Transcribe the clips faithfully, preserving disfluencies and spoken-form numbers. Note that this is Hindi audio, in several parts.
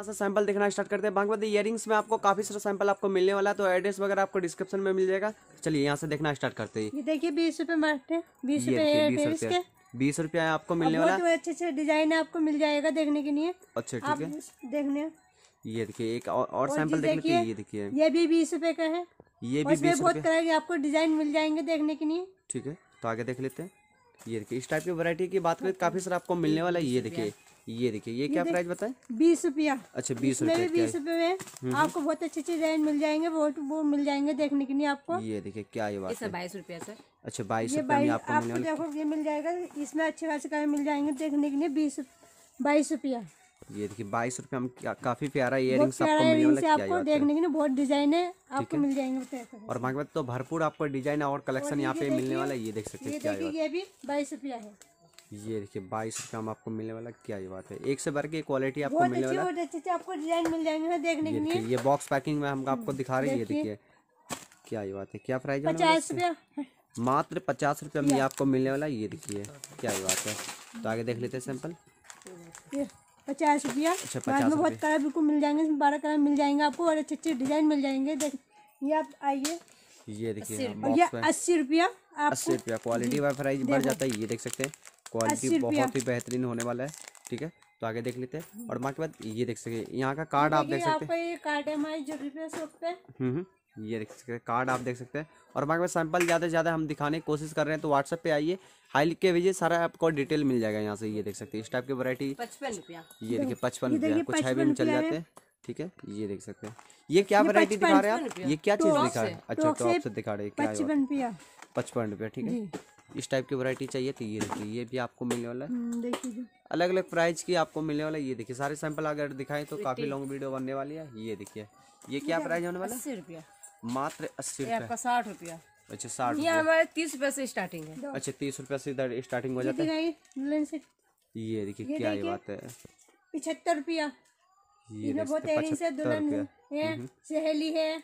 से सैंपल देखना स्टार्ट करते हैं। बाकी बात इयरिंग्स में आपको काफी सारा सैंपल आपको मिलने वाला है, तो एड्रेस वगैरह आपको डिस्क्रिप्शन में मिल जाएगा। चलिए यहाँ से देखना स्टार्ट करते हैं। ये देखिए बीस रुपए मार्टे बीस ये रुपए बीस रुपया बीस रुपया आपको मिलने वाला है। बहुत अच्छे अच्छे डिजाइन आपको मिल जाएगा देखने के लिए। अच्छा आप ठीक है, देखने ये देखिए एक और, और सैंपल चीज़ देख लेते हैं। देखिए, ये देखिए ये भी बीस रुपए का है। ये और भी इसमें बीस बहुत रुपया। तरह के आपको डिजाइन मिल जाएंगे देखने के लिए। ठीक है, तो आगे देख लेते हैं। ये देखिए इस टाइप की वैरायटी की बात करें काफी सारा आपको मिलने वाला है। ये देखिए ये देखिए ये क्या प्राइस बताएं? बीस रुपया। अच्छा बीस इसमें भी रुपया बीस रुपए में आपको बहुत अच्छे अच्छे डिजाइन मिल जाएंगे, बहुत वो मिल जाएंगे देखने के लिए आपको। ये देखिए क्या ये बात है? बाईस रुपया सर। अच्छा बाईस ये रुपया में बाईस आपको आपको मिलने वाला। देखो ये मिल जाएगा, इसमें अच्छे खासे कलर मिल जाएंगे देखने के लिए। बीस बाईस रुपया। ये देखिए बाईस रुपया में क्या- काफी प्यारा बहुत इयरिंग्स प्यारा आपको मिलने earrings वाला है, है। क्या आपको बात है? देखने के लिए बहुत डिजाइन है आपको मिल जाएंगे बताया। और बाकी बात तो भरपूर आपको डिजाइन और कलेक्शन यहाँ पे मिलने वाला है। ये देख सकते ये हैं क्या देखिए बात ये भी बाईस रुपया है। है? ये देखिए बाईस रुपया में आपको मिलने वाला है। क्या ये बात है? एक से बढ़ के क्वालिटी आपको बहुत मिलने अच्छे वाला है। बहुत अच्छे अच्छे आपको डिजाइन मिल जाएंगे देखने के ये लिए। देखिए ये बॉक्स पैकिंग में हम आपको दिखा रहे हैं। ये देखिए क्या ये बात है? क्या प्राइस है? पचास रुपया मात्र पचास रुपया में ये आपको मिलने वाला है। ये देखिए क्या ये बात है? तो आगे देख लेते हैं सैंपल। ये पचास रुपया। अच्छा बाद पचास में बहुत रुपये। कलर बिल्कुल मिल जाएंगे, इसमें बारह कलर मिल जाएंगे आपको और अच्छे अच्छे डिजाइन मिल जाएंगे। देख ये आप आइए। ये देखिए और ये बॉक्स पे अस्सी रुपया अस्सी आपको। रुपया क्वालिटी वाला प्राइस बढ़ जाता है। ये देख सकते हैं क्वालिटी बहुत ही बेहतरीन होने वाला है। ठीक है, तो आगे देख लेते हैं। और बाकी बात ये देख सकते हैं यहाँ का कार्ड आप देख सकते हैं। आपका ये कार्ड है हमारी जो रुपया शॉप पे। हम्म हम्म, ये देख सकते हैं कार्ड आप देख सकते हैं। और बाकी बात सैंपल ज़्यादा से ज़्यादा हम दिखाने की कोशिश कर रहे हैं, तो व्हाट्सएप पे आइए, हाई लिख के भेजिए, सारा आपको डिटेल मिल जाएगा यहाँ से। ये देख सकते हैं इस टाइप की वैरायटी पचपन रुपया। ये देखिए पचपन ये रुपया देखिए कुछ हैवी पचपन में चल रुपया जाते हैं। ठीक है, ये देख सकते हैं। ये क्या वैरायटी दिखा रहे हैं आप? ये क्या चीज़ दिखा रहे हैं? अच्छा टॉप टॉप से से दिखा रहे हैं। क्या पचपन रुपया। पचपन रुपया ठीक है। इस टाइप की वैरायटी चाहिए तो ये देखिए ये भी आपको मिलने वाला है। हम्म, देखिए अलग अलग प्राइस की आपको मिलने वाला है। ये देखिए सारे सैंपल अगर दिखाएं तो काफी लॉन्ग वीडियो बनने वाली है। ये देखिए ये क्या प्राइस होने वाला है? अस्सी रुपया। मात्र अस्सी ये रुपया। आपका साठ रुपया। अच्छा साठ ये रुपया। हमारे तीस रुपया से स्टार्टिंग है। अच्छा तीस रुपया से इधर स्टार्टिंग हो जाता है। दिखाइए दुल्हन से ये देखिए क्या ये बात है? पिछहत्तर रुपया। ये इसमें देख बहुत सकते हैं एयरिंग्स है, पचहत्तर दुल्हन रुपया। है, सहेली है,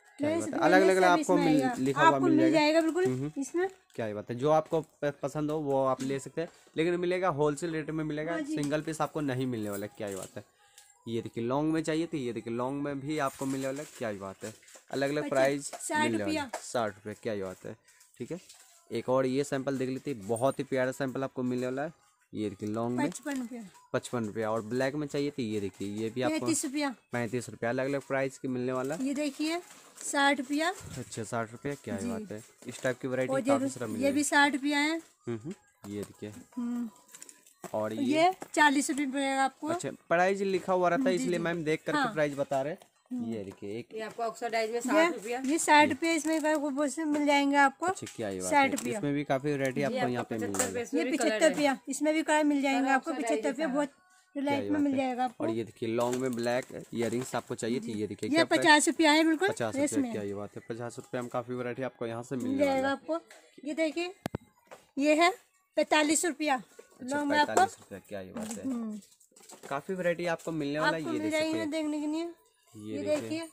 अलग अलग आपको मिल लिखा हुआ आपको मिल मिल जाएगा। जाएगा बिल्कुल इसमें। क्या ये बात है? जो आपको प- पसंद हो वो आप ले सकते हैं, लेकिन मिलेगा होलसेल रेट में मिलेगा, सिंगल पीस आपको नहीं मिलने वाला है। क्या ये बात है? ये देखिए लॉन्ग में चाहिए तो ये देखिए लॉन्ग में भी आपको मिलने वाला है। क्या ये बात है? अलग अलग प्राइस मिलने वाला है। साठ रुपये। क्या ये बात है? ठीक है, एक और ये सैंपल देख लेते हैं, बहुत ही प्यारा सैंपल आपको मिलने वाला है। ये देखिए लॉन्ग में पचपन रुपया। पचपन रुपया। और ब्लैक में चाहिए तो ये देखिए ये भी आपको पैंतीस रुपया। पैंतीस रुपया। अलग अलग प्राइस की मिलने वाला है। ये देखिए साठ रुपया। अच्छा साठ रुपया। क्या ये बात है? इस टाइप की वैरायटी और काफी सारा ये मिलेगा। भी साठ रुपया है। हम्म हम्म, ये देखिए हम्म, और ये ये चालीस रुपये पड़ेगा आपको। अच्छा प्राइस लिखा हुआ रहता है इसलिए मैम देख करके प्राइस बता रहे हैं। ये देखिए एक ये आपको ऑक्सीडाइज में साठ रुपया। ये साठ रुपये इसमें बहुत से मिल जाएंगे आपको। अच्छा क्या ये बात साठ है? रुपया। इसमें भी काफी वैरायटी आपको यहाँ पे मिल जाएगी। ये पिछहत्तर रुपया। इसमें भी कलर मिल जाएंगे आपको पिछहत्तर रुपया, बहुत रिलायंस में मिल जाएगा आपको। और ये देखिए लॉन्ग में ब्लैक इयरिंग्स आपको चाहिए थी। ये देखिए ये क्या पचास रुपया है बिल्कुल पचास रुपया। क्या ये बात है? पचास रुपया में काफी वैरायटी आपको यहाँ से मिल मिल जाएगा आपको। ये देखिए ये है पैतालीस रुपया लॉन्ग में आपको पैंतालीस रुपया। क्या ये बात है? काफी वैरायटी आपको मिलने वाला है। ये मिल देख जाएंगे सकते देखने के लिए। हैं। ये ये देखिए देखिए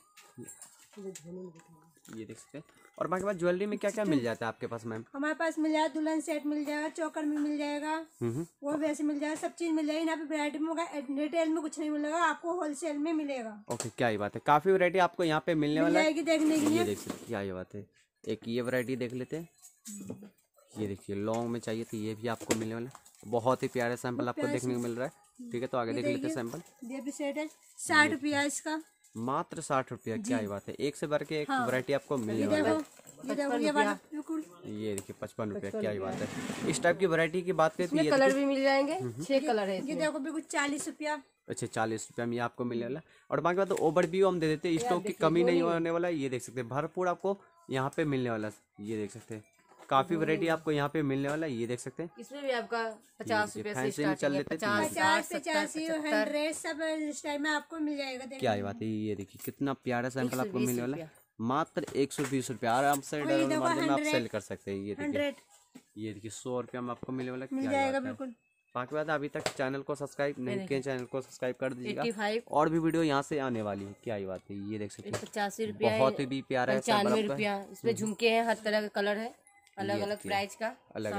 ये देख सकते हैं। और बाकी बात ज्वेलरी में क्या क्या मिल जाता है आपके पास मैम? हमारे पास मिल जाएगा, दुल्हन सेट मिल जाएगा, चौकर में मिल जाएगा, हम्म वो वैसे मिल जाएगा, सब चीज मिल जाएगी। यहाँ पे वैरायटी में होगा, रिटेल में कुछ नहीं मिलेगा आपको, होलसेल में मिलेगा। ओके क्या ये बात है? काफी वैरायटी आपको यहाँ पे मिलने मिल वाला है। जाएगी देखने के ये लिए। देख सकते हैं। क्या ये बात है? एक ये वैरायटी देख लेते हैं। ये देखिए लॉन्ग में चाहिए तो ये भी आपको मिलने वाला है। बहुत ही प्यारे सैंपल आपको देखने को मिल रहा है। ठीक है, तो आगे देख लेते हैं सैंपल। ये भी सेट है साठ रुपया इसका। मात्र साठ रुपया। क्या ये बात है? एक से बढ़ के एक वैरायटी आपको मिलने वाला है। ये देखो ये वाला बिल्कुल। ये देखिए पचपन रुपया। क्या ये बात है? इस टाइप की वैरायटी की बात करें तो ये कलर भी मिल जाएंगे, छह कलर है। ये देखो बिल्कुल चालीस रुपया। अच्छा चालीस रुपया में ये आपको मिलने वाला है। और बाकी बात तो ओवरव्यू हम दे देते हैं, स्टॉक की कमी नहीं होने वाला है। ये देख सकते हैं भरपूर आपको यहाँ पे मिलने वाला है। ये देख सकते हैं काफी वैरायटी आपको यहाँ पे मिलने वाला है। ये देख सकते हैं इसमें भी आपका पचास रुपए से फैंसी में चल स्टार्टिंग है। लेते हैं। पचास पचास साठ पचासी हंड्रेड सब इस टाइम में आपको मिल जाएगा। देखो क्या ये बात है? ये देखिए कितना प्यारा सैंपल आपको मिलने वाला है। मात्र एक सौ बीस रुपया आराम से डबल मार्जिन में आप सेल कर सकते हैं। ये देखिए हंड्रेड ये देखिए सौ रुपया में आपको मिलने वाला है। मिल क्या जाएगा बात है? बिल्कुल। बाकी बात अभी तक चैनल को सब्सक्राइब नहीं किए, चैनल को सब्सक्राइब कर दीजिएगा। पचासी और भी वीडियो यहाँ से आने वाली है। क्या ये बात है? ये देख सकते हैं पचासी रुपया बहुत ही भी प्यारा है सैंपल पचानवे आपका। रुपया। इसमें झुमके हैं, हर तरह का कलर है, अलग अलग प्राइस का। अलग अलग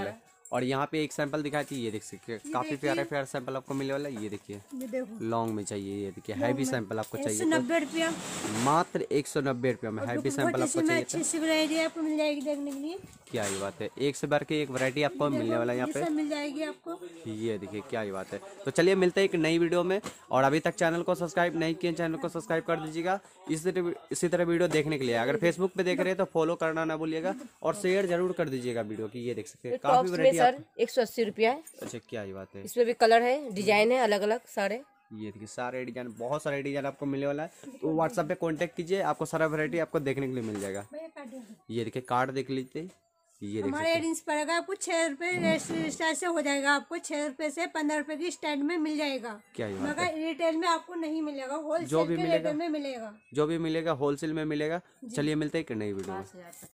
और यहाँ पे एक सैंपल दिखाई थी, ये देख सकते हैं काफी प्यारे प्यारे सैंपल आपको मिलने वाला है। ये देखिए ये देखो लॉन्ग में चाहिए, ये देखिए हैवी सैंपल आपको एक सौ चाहिए नब्बे रुपया तो मात्र एक सौ नब्बे रुपये में हैवी सैंपल आपको इसमें चाहिए अच्छी सी वैरायटी आपको मिल जाएगी देखने के लिए। तो क्या ही बात है, एक से बढ़ के एक वैरायटी आपको मिलने वाला है यहाँ ये पे। सब मिल जाएगी आपको। ये देखिए क्या ही बात है। तो चलिए मिलते हैं एक नई वीडियो में, और अभी तक चैनल को सब्सक्राइब नहीं किए चैनल को सब्सक्राइब कर दीजिएगा इसी तरह इसी तरह वीडियो देखने के लिए। अगर फेसबुक पे देख रहे हैं तो फॉलो करना ना भूलिएगा और शेयर जरूर कर दीजिएगा वीडियो की। ये देख सकते हैं काफी टॉप्स में वैरायटी सर एक सौ अस्सी रुपया है। अच्छा क्या ही बात है। इसमें भी कलर है, डिजाइन है अलग अलग सारे। ये देखिए सारे डिजाइन, बहुत सारे डिजाइन आपको मिलने वाला है। तो व्हाट्सएप पे कांटेक्ट कीजिए, आपको सारा वैरायटी आपको देखने के लिए मिल जाएगा। भैया काट दो। ये देखिए कार्ड देख लीजिए, ये देख हमारे रेंज पड़ेगा आपको छह रुपए स्टार्ट से हो जाएगा। आपको छह रुपए से पंद्रह रुपए की स्टैंड में मिल जाएगा। क्या ही बात है। मगर रिटेल में आपको नहीं मिलेगा, जो होलसेल भी के मिलेगा रेट में मिलेगा। जो भी मिलेगा होलसेल में मिलेगा। चलिए मिलते हैं एक नई वीडियो में।